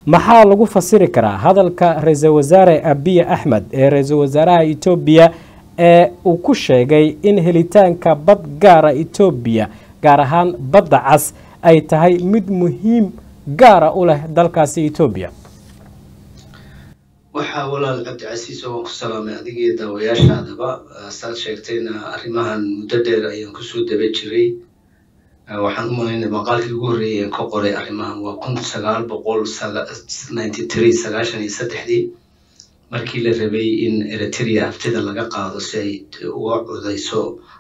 maxaa lagu fasiri karaa hadalka ra'iisul wasaare Abiy Ahmed ee ra'iisul wasaaraha Itoobiya ee uu ku sheegay in helitaanka bad gaar ah Itoobiya gaar ahaan badda cas ay tahay mid muhiim gaar ah u leh dalkaasi Itoobiya waxa walaal Cabdi Casiis oo ku salaamay adiga daawayaashaadaba saad sheegtayna arrimahan muddo dheer ayaan ku soo daba jiray waxaan u maleynayaa maqaalkii ugu horeeyay ee ka qoray arrimahan waa 1993 markii la rabay in Eritrea haftida laga qaado si ay uga codayso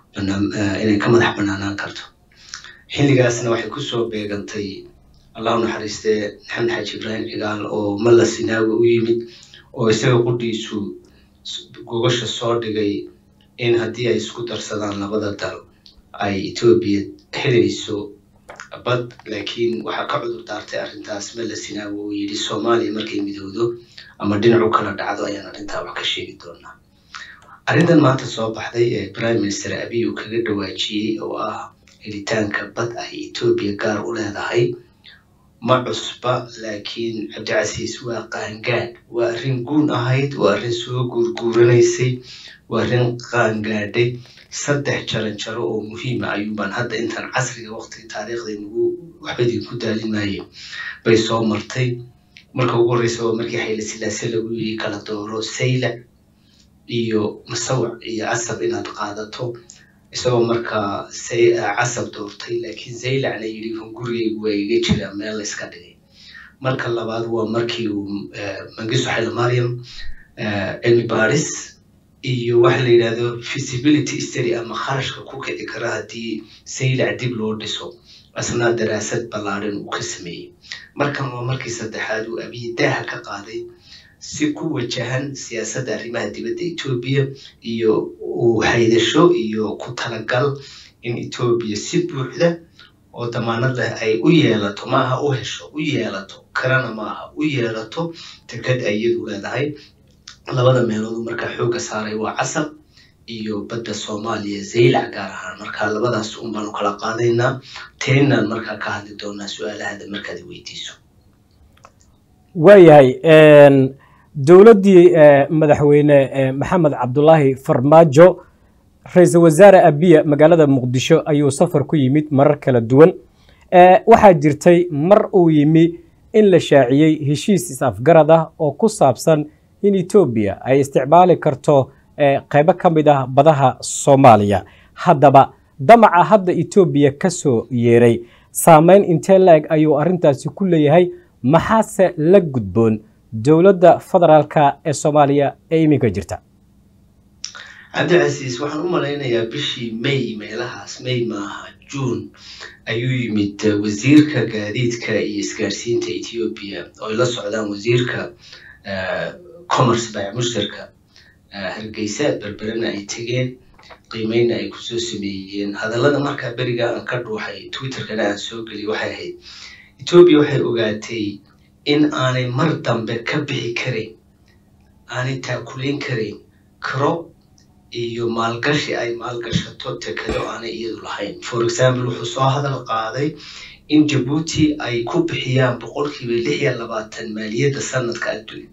inay ka madax banaanaan karto xilligaasna waxay ku soo beegantay Allah naxariistay Maxamed Xaaji Ibraahim Cigaal oo Malla Sinaawi u yimid oo isaga qudhiisu gogasha soo dhigay in haddii ay isku darsadaan labada dal ay Itoobiya helayso bad laakiin waxa ka cudur daartay arrintaas Malla Sinaawi oo yiri Soomaaliya markay midowdo ama dhinacu kala dhacdo ayaan arrintaa wax ka sheegi doonaa arrintan maanta soo baxday ee Prime Minister Abiy uu kaga dhawaajiyay oo ah helitaanka bad ay Itoobiya gaar u leedahay ma cusba laakiin Cabdi Casiis waa qaangaad waa arrin guun ahayd waa arrin soo guurguuranaysay waa arrin qaangaadhay saddex jaranjaro oo muhiim ah ayuubaan hadda intan casriga waqtiga taariikhdeenu waxba idinku daalinayay bay soo martay marka ugu horeysa waa markii Hayle Silaase lagu yiri kala dooro Saylac iyo Masawac iyo Casab inaad qaadato isagoo marka Casab doortay laakiin Saylacna yiri gurigaygu waa iga jira meel iska dhigay marka labaad waa markii uu Mangistu Haile Mariam cilmi baaris iyo waxa la yiraahdo feasibility study ama kharashka ku kici kara hadii Saylac dib loo dhiso asna daraasad ballaaran uu ka sameeyay markan waa markii saddexaad uu Abiy daaha ka qaaday si ku wajahan siyaasadda arrimaha dibadda Itoobiya iyo uu haydasho iyo ku talagal in Itoobiya si buuxda oo damaanad leh ay u yeelato maaha u hesho u yeelato karana maaha u yeelato tikad ayadu leedahay labada meelood marka xooga saaray waa Casab iyo badda Soomaaliya Saylac gaar ahaan marka labadaas baan kala qaadaynaa teenan marka ka hadli doonaa su'aalaha markaad weydiiso waayahay dawladdii madaxweyne Maxamed Cabdullaahi Farmaajo ra'iisul wasaare Abiy magaalada Muqdisho ayuu safar ku yimid marar kala duwan waxaa jirtay mar uu yimi in la shaaciyay heshiis is-afgarad ah oo ku saabsan in Itoobiya ay isticmaali karto qayb ka mid ah badaha Soomaaliya haddaba damaca hadda Itoobiya ka soo yeeray saameyn intee laag ayuu arrintaasi ku leeyahay maxaase la gudboon dawladda federaalka ee Soomaaliya ee iminka jirta Cabdi Casiis waxaan u maleynayaa bishii May meelahaas May maaha June ayuu yimid wasiirka gaadiidka iyo isgaarsiinta Itoobiya oo la socdaan wasiirka commerce bay mushtarka Hargeysa Berberana ay tageen qiimeyn ay ku soo sameeyeen hadallada marka bariga aan ka dhuuxay Twitter-kana aan soo galiyay waxay ahayd Itoobiya waxay ogaatay in aanay mar dambe ka bixi karin aanay taakuleen karin karo iyo maalgashi ay maalgashato tekado aanay iyadu lahayn for example wuxuu soo hadal qaaday in Djibouti ay ku bixiyaan 26% maaliyadda sanadka adduunka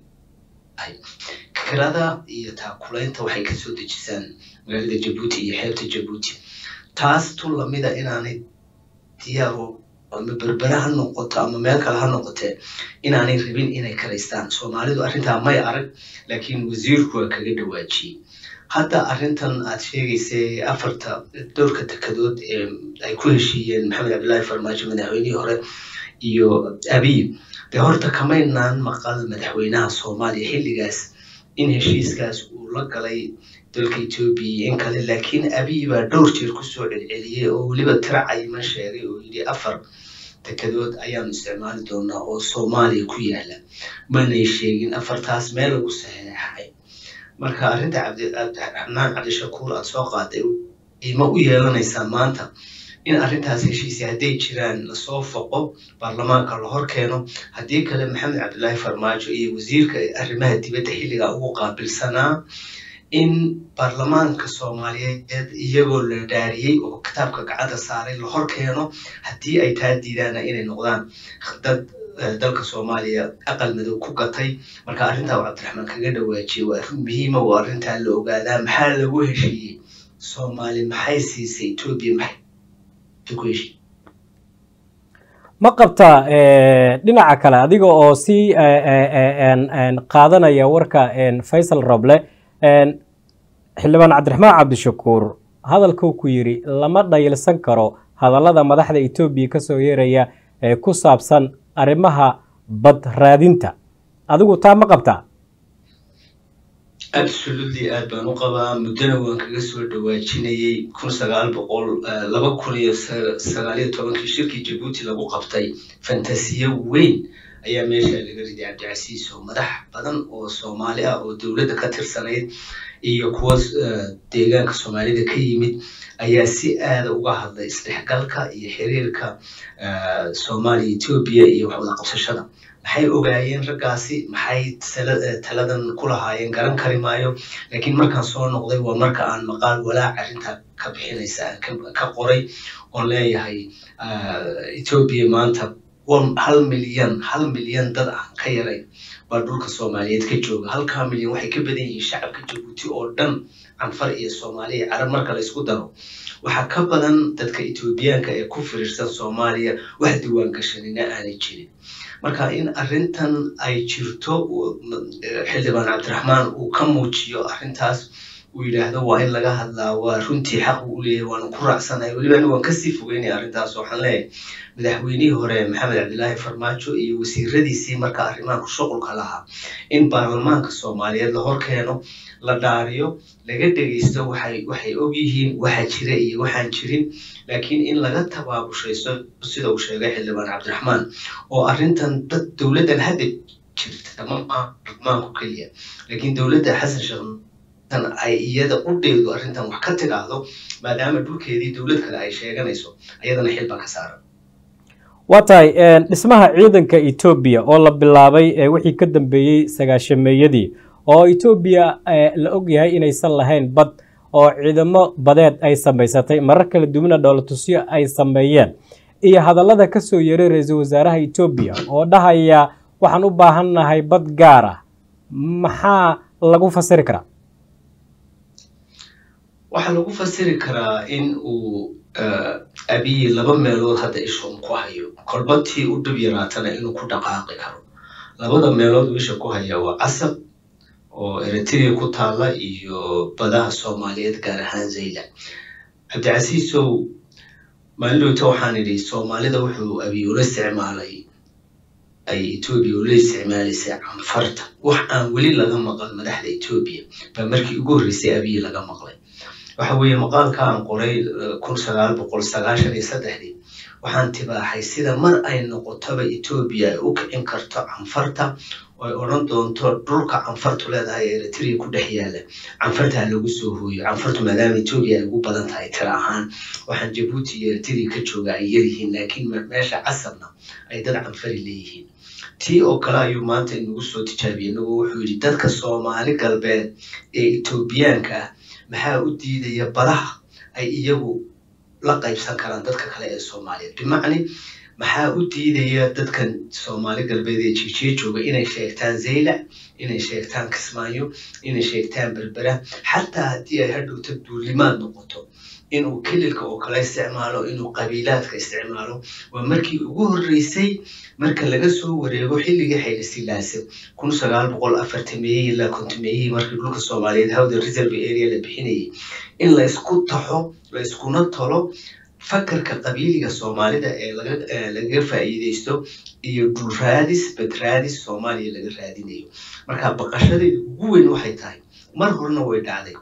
kirada iyo taakuleynta waxay ka soo dejisaan magaalada Djibouti iyo xeebta Djibouti taas tuu lamida inaanay diyaaro ama berberaha noqoto ama meel kale ha noqotee inaanay rabin inay karaystaan Soomaalidu arrintaa may arag laakiin wasiirku waa kaga dhawaajiyay hadda arrintan aad sheegaysay afarta doorka takadood ee ay ku heshiiyeen Maxamed Cabdullaahi Farmaajo madaxweynihii hore iyo Abiy horta kamaynaan maqal madaxweynaha Soomaaliya xilligaas in heshiiskaas uu la galay dalka Itoobiya in kale laakiin Abiy baa dhowr jeer ku soo celceliyay oo waliba tiracay ma sheegay oo yiri afar takadood ayaan isticmaali doonaa oo Soomaaliya ku yaala mana sheegin afartaas meel lagu saxeexay marka arrinta Cabdishakuur aad soo qaaday ima u yeelanaysaa maanta in arrintaas heshiisii hadday jiraan la soo foqo baarlamaanka la hor keeno haddii kale Maxamed Cabdullaahi Farmaajo iyo wasiirka arrimaha dibadda xilliga ugu qaabilsanaa in baarlamaanka Soomaaliyeed iyagoo la dhaariyay oo kitaabka gacanta saaray la hor keeno haddii ay taa diidaan inay noqdaan dad dalka Soomaaliya aqal madow ku gatay marka arrinta uu Cabdiraxmaan kaga dhawaajiyay waa arrin muhiim ah oo arrinta la ogaadaa maxaa lagu heshiiyey Soomaali maxay siisay Ethiopia maxay ku heshiiyey ma qabtaa dhinaca kale adiga oo si qaadanaya warka Faisal Roble xildhibaan Cabdiraxmaan Cabdishakuur hadalka uu ku yiri lama dhayilsan karo hadallada madaxda Ethiopia ka soo yeeraya ku saabsan arrimaha bad raadinta adigu taa ma qabtaa absolutely aad baan u qabaa muddana waan kaga soo dhawaajinayay 2019 shirkii Djibouti lagu qabtay fantasiyo weyn ayaa meesha laga riday Cabdicasiis oo madax badan oo Soomaali ah oo dawladda ka tirsanayd iyo kuwa deegaanka Soomaalida ka yimid ayaa si aad uga hadlay isdhexgalka iyo xiriirka Soomaaliya Ethiopia iyo wax wada qabsashada maxay ogaayeen raggaasi maxay taladan ku lahaayeen garan kari maayo laakiin markaan soo noqday waa marka aan maqaal walaac arrinta ka bixinaysa ka qoray oo leeyahay Ethiopia maanta 1 milyan dad aan ka yaray baa dhulka Soomaaliyeed ka jooga 1 milyan waxay ka badan yihiin shacabka Djibouti oo dhan Anfar iyo Soomaaliya Carab marka la isku daro waxa ka badan dadka Ethiopiaanka ee ku fiirsan Soomaaliya wax diiwaan gashanina aanay jirin marka in arrintan ay jirto xildhibaan Cabdiraxmaan uu ka muujiyo arrintaas uu yiraahdo waa in laga hadlaa waa runtii xaq u leeyahay waan ku raacsanahay waliba waan ka sii fogeynay arrintaas waxaan leeyahay madaxweynihii hore Maxamed Cabdilaahi Farmaajo iyo wasiiradiisii marka arrimaha ku shaqulka lahaa in baarlamaanka Soomaaliyeed la hor keeno la dhaariyo laga dhageysto waxay og yihiin waxa jira iyo waxaan jirin laakiin in laga tabaabushaysto sida uu sheegay xildhibaan Cabdiraxmaan oo arrintan dawladdan hadda jirta ma ku kaliya laakiin dawladda Xasan Sheekh ay iyada u dheedo arrintan wax ka tiraahdo maadaama dhulkeedii dawlad kale ay sheeganayso ayadana xilba ka saaran watay dhismaha ciidanka Ethiopia oo la bilaabay wixii ka dambeeyay 9meeyadii oo Ethiopia la og yahay inaysan lahayn bad oo ciidamo badeed ay sameysatay marar kala duwan dawladtusyo ay sameeyeen iyo hadallada ka soo yeeray ra'iisul wasaaraha Ethiopia oo dhahaya waxaan u baahanahay bad gaar ah maxaa lagu fasiri karaa waxa lagu fasiri karaa in uu Abiy laba meelood hadda ishoon ku hayo kolbatii u dhib yaraatana inuu ku dhaqaaqi karo labada meelood isha ku haya waa Asab oo Eritrea ku taala iyo badaha Soomaaliyeed gaar ahaan Zayla Cabdicasiis oo maalinta waxaan idhi Soomaalida wuxuu Abiy ula isticmaalay ay Ethiopia ula isticmaalisay Anfarta wax aan wali laga maqal madaxda Ethiopia ba markii ugu horeysay Abiy laga maqlay waxa weeye maqaalka aan qoray 1993 waxaan tibaaxay sida mar ay noqotaba Ethiopia ay u kicin karto Anfarta oo ay oran doonto dhulka Anfartu leedahay Eritrea ku dhex yaala Anfarta lagu soo hooyo Anfartu maadaama Ethiopia ay ugu badan tahay tira ahaan waxaan Djibouti iyo Eritrea ka jooga ay yihiin laakiin meesha Asabna ay dad Anfari leeyihiin tii oo kale ayuu maanta inagu soo tijaabiyay wuxuu yiri dadka Soomaali galbeed ee Ethiopiaanka maxaa u diidaya baraha ay iyagu la qaybsan karaan dadka kale ee Soomaaliyeed bimacni maxaa u diidaya dadkan Soomaali galbeed ee jooga inay sheegtaan Zayla inay sheegtaan Kismaayo inay sheegtaan Berbera xataa haddii ay hadhowto duulimaad noqoto inuu kililka oo kale isticmaalo inuu qabiilaadka isticmaalo waa markii ugu horeysay marka laga soo wareego xilliga Haile Selassie 1940 ilaa 50 markii dhulka Soomaaliyeed hawda reserve area la bixinayay in la isku taxo la iskuna tolo fakarka qabiiliga Soomaalida ee laga faa'iideysto iyo dhul raadis badradis Soomaaliya laga raadinayo marka baqashadeedu ugu weyn waxay tahay mar horna way dhacday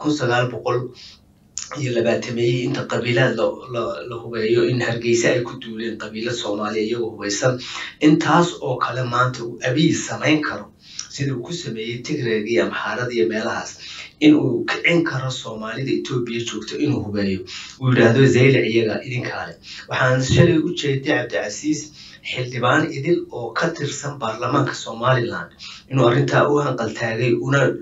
1920 inta qabiilada la hubeeyo in Hargeysa ay ku duuleen qabiilada Soomaaliya iyagoo hubeysan intaas oo kale maanta uu Abiy sameyn karo sida uu ku sameeyay Tigray iyo Amhara iyo meelahaas in uu kicin karo Soomaalida Ethiopia joogto inuu hubeeyo uu yiraahdo Zayla iyaga idinkaale waxaan shalay u jeeday Cabdicasiis xildhibaan idil oo ka tirsan baarlamaanka Somaliland inuu arrinta u hanqal taagay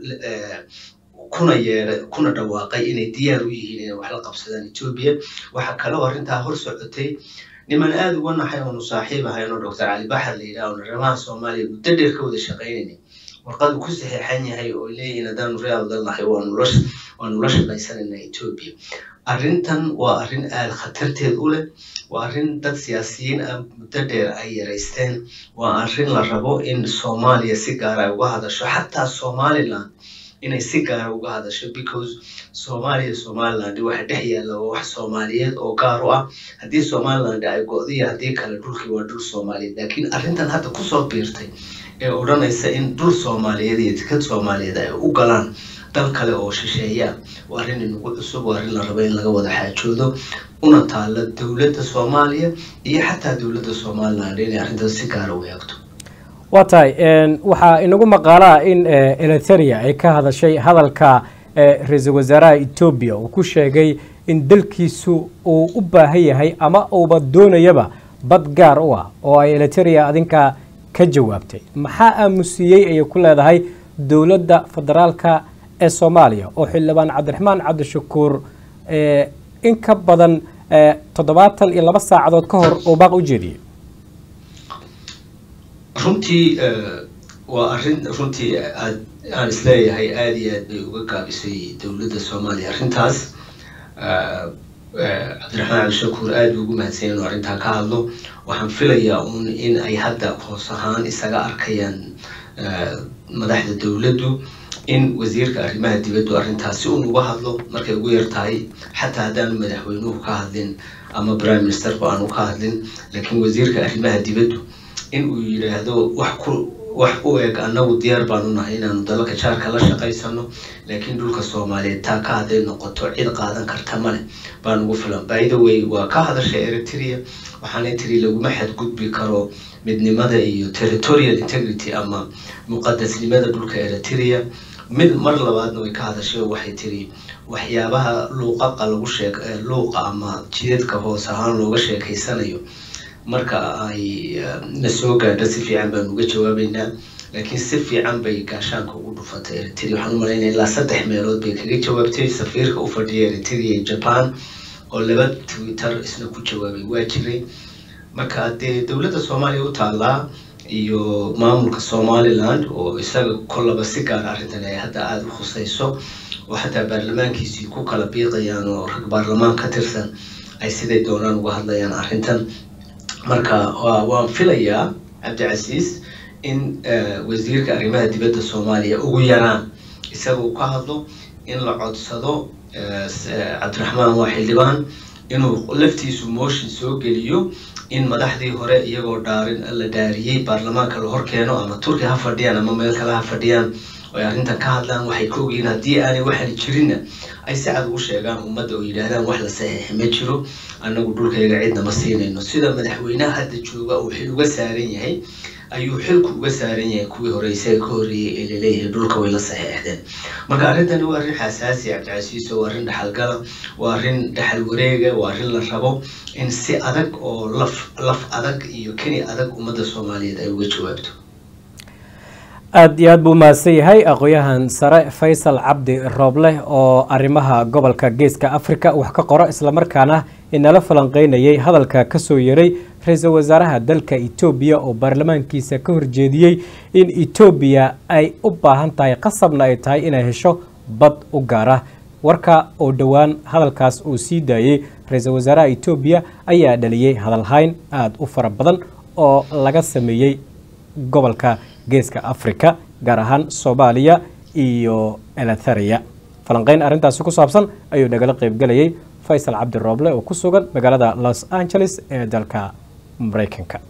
kuna dhawaaqay inay diyaar u yihiin inay wax la qabsadaan Ethiopia waxa kale oo arrinta hor socotay niman aad uga naxay oonu saaxiib ahayn oo Dr. Cali Baxar la yidhaah oo arrimaha Soomaaliya muddo dheer ka wada shaqaynayay warqad ku saxiixan yahay oo leeyahay hadaan real dalnahay waanu la shaqaysanaynaa Ethiopia arrintan waa arrin aad khatarteed u leh waa arrin dad siyaasiyiin ah muddo dheer ay yareysteen waa arrin la rabo in Soomaaliya si gaar ah uga hadasho xataa Somaliland inay si gaar ah uga hadasho because Somaliland waxa dhex yaala wax Soomaaliyeed oo gaar u ah haddii Somaliland ay go'diyo haddii kale dhulkii waa dhul Soomaaliyeed laakiin arrintan hadda ku soo biirtay ee odhanaysa in dhul Soomaaliyeed iyo tikad Soomaaliyeed ay u galaan dal kale oo shisheeya waa arrin inagu cusub waa arrin la rabo in laga wada xaajoodo una taala dowladda Soomaaliya iyo xataa dowladda Somaliland inay arrintan si gaar ah u eegto waatahay waxaa inagu maqaalaa in Eritrea ay ka hadashay hadalka ra'iisul wasaaraha Ethiopia oo ku sheegay in dalkiisu uu u baahan yahay ama uuba doonayaba bad gaar u ah oo ay Eritrea adinka ka jawaabtay maxaa aamusiyay ay ku leedahay dowladda federaalka ee Soomaaliya oo xildhibaan Cabdiraxmaan Cabdishakuur in ka badan 72 saacadood ka hor oo baaq u jeediyay runtii waa arrin runtii aan isleeyahay aad iyo aad bay uga gaabisay dowladda Soomaaliya arrintaas Cabdiraxmaan Cabdishakuur aad ugu mahadsan inuu arrintan ka hadlo waxaan filayaa in ay hadda hoos ahaan isaga arkayaan madaxda dowladdu in wasiirka arrimaha dibadda arrintaasi uu uga hadlo markay ugu yartahay xataa haddaan madaxweynuhu ka hadlin ama prime minister aanu ka hadlin laakiin wasiirka arrimaha dibadda in uu yiraahdo wax u eeg anagu diyaar baan u nahay inaanu dalalka jaarka la shaqaysano laakiin dhulka Soomaaliyeed taa ka haday noqoto cid qaadan karta male baan ugu filan by the way waa ka hadashay Eritrea waxaanay tiri laguma xadgudbi karo midnimada iyo territorial integrity ama muqaddasnimada dhulka Eritrea mid mar labaadna way ka hadashay waxay tiri waxyaabaha luuqa lagu sheegay luuqa ama jidadka hoos ahaan looga sheekaysanayo marka ay na soo gaadho si fiican baan uga jawaabaynaa laakiin si fiican bay gaashaanka ugu dhufatay Eritrea waxaan u maleynayaa ilaa 3 meelood bay kaga jawaabtay safiirka u fadhiya Eritrea iyo Japan oo laba Twitter isna ku jawaabay waa jiray marka dowladda Soomaaliya u taalaa iyo maamulka Somaliland oo isaga kollaba si gaar ah arrintan ay hadda aad u khusayso oo xataa baarlamaankiisii ku kala biiqayaan oo rag baarlamaan ka tirsan ay siday doonaan uga hadlayaan arrintan marka waan filayaa Cabdicasiis in wasiirka arrimaha dibadda Soomaaliya ugu yaraan isaga uu ka hadlo in la codsado Cabdiraxmaan waa xildhibaan inuu laftiisu motion soo geliyo in madaxdii hore iyagoo la dhaariyay baarlamaanka la horkeeno ama Turki ha fadhiyaan ama meel kale ha fadhiyaan oo arrintan ka hadlaan waxay ka ogyihiin haddii aanay waxaan jirin ay si cad ugu sheegaan ummadda oo yidhaahdaan wax la saxiixay ma jiro annagu dhulkayga cidna ma siinayno sida madaxweynaha hadda jooga uu xil uga saaran yahay ayuu xilku uga saaran yahay kuwii hore isaga ka horreeyay ee leeyahay dhulka way la saxiixdeen marka arrintan waa arrin xasaasi Cabdicasiis waa arrin dhaxalgala waa arrin dhaxal wareega waa arrin la rabo in si adag oo laf adag iyo kani adag ummadda Soomaaliyeed ay uga jawaabto aad iyo aad buu mahadsan yahay aqoonyahan sare Faysal Cabdi Rooble oo arrimaha gobolka Geeska Afrika wax ka qoro isla markaana inala falanqeynayay hadalka ka soo yaray ra'iisul wasaaraha dalka Ethiopia oo baarlamaankiisa ka horjeediyay in Ethiopia ay u baahan tahay qasabna ay tahay inay hesho bad u gaar ah warka oo dhawaan hadalkaas uu sii daayay ra'iisul wasaaraha Ethiopia ayaa dhaliyay hadal hayn aad u fara badan oo laga sameeyay gobolka Geeska Afrika gaar ahaan Soomaaliya iyo Eritrea falanqeyn arrintaas ku saabsan ayuu nagala qayb galayay Faysal Cabdi Rooble oo ku sugan magaalada Los Angeles ee dalka Mareykanka